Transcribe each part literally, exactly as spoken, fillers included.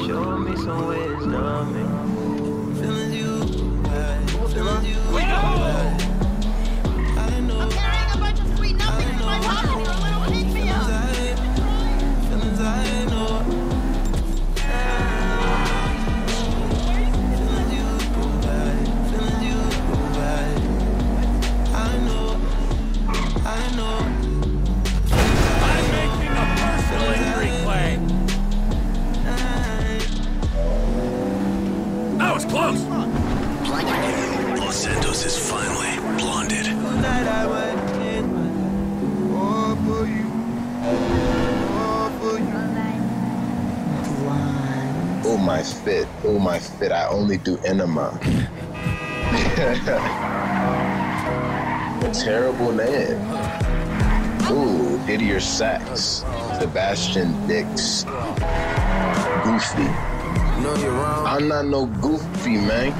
show me some wisdom. Feeling you, feeling you. I know. I'm carrying a bunch of sweet nothings in my pocket. You're a little pick-me-up. Feelings I know. Feeling you, feeling you. I know, I know. I'm making a personal injury claim. That was close. Los Santos is finally blonded. Tonight I went in, all for you, all for you. Oh my fit, oh my fit, I only do enema. A terrible name. Ooh, Didier Sacks, Sebastian Dix, Goofy. No, you're wrong. I'm not no goofy, man.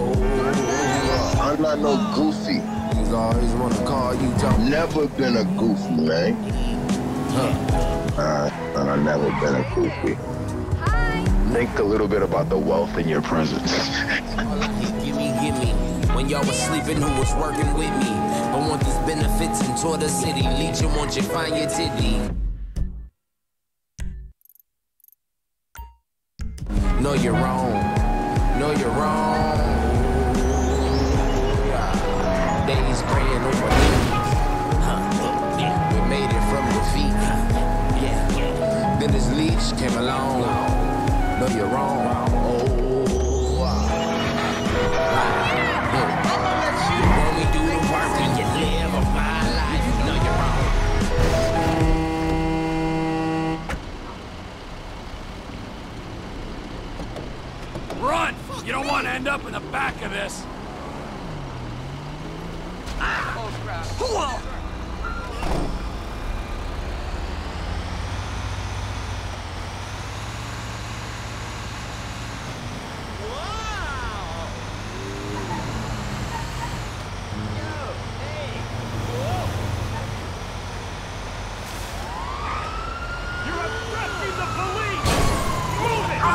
I'm not no goofy. Niggas always wanna call you John. Never been a goofy, man. Huh. Uh, I've never been a goofy. Hi. Think a little bit about the wealth in your presence. Gimme, gimme. When y'all was sleeping, who was working with me? I want these benefits and tour the city. Legion, won't you find your titty? No, you're wrong. No, you're wrong. Days praying over me. Huh. We made it from defeat. Yeah. Then this leech came along. No, you're wrong. Oh. When we do the work and you live of my life, no, you're wrong. Run! You don't want to end up in the back of this. You're obstructing the police! Move it!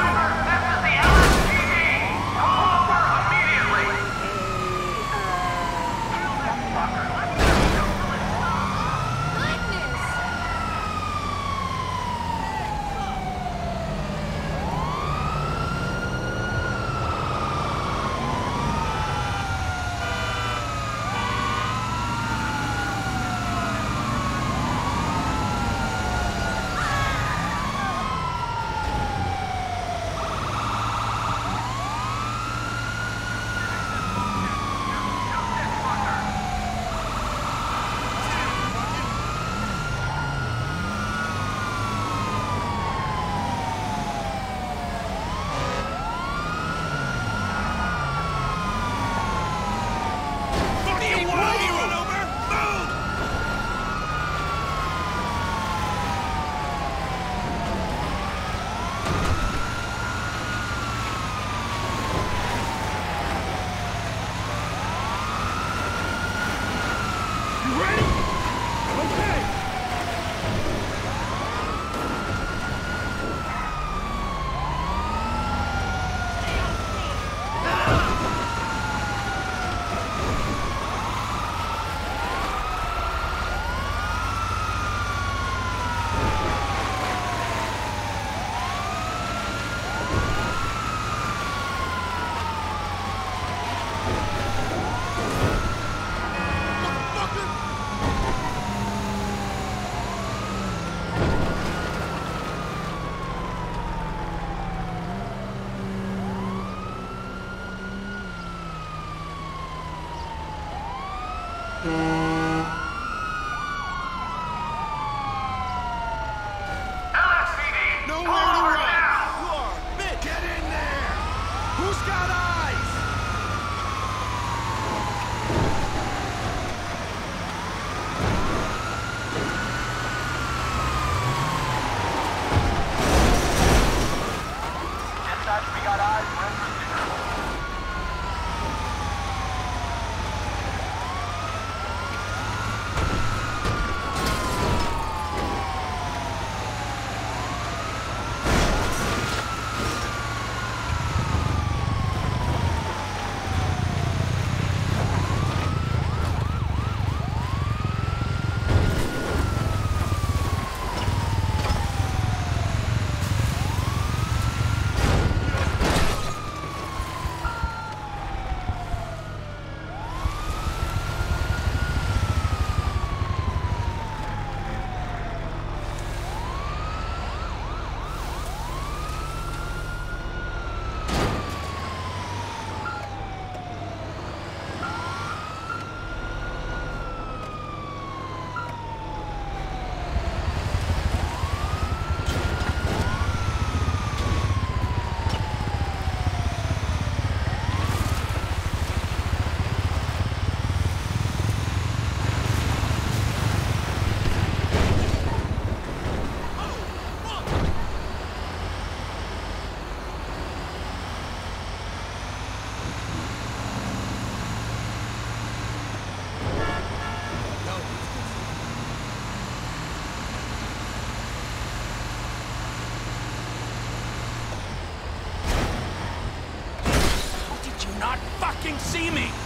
fucking see me?